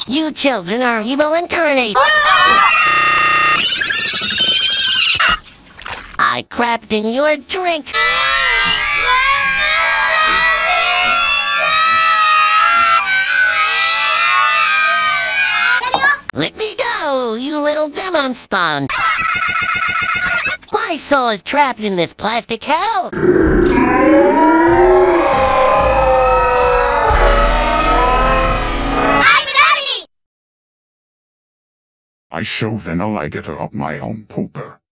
You children are evil incarnate. I crapped in your drink. Let me go, you little demon spawn. My soul is trapped in this plastic hell. I shove an alligator up my own pooper.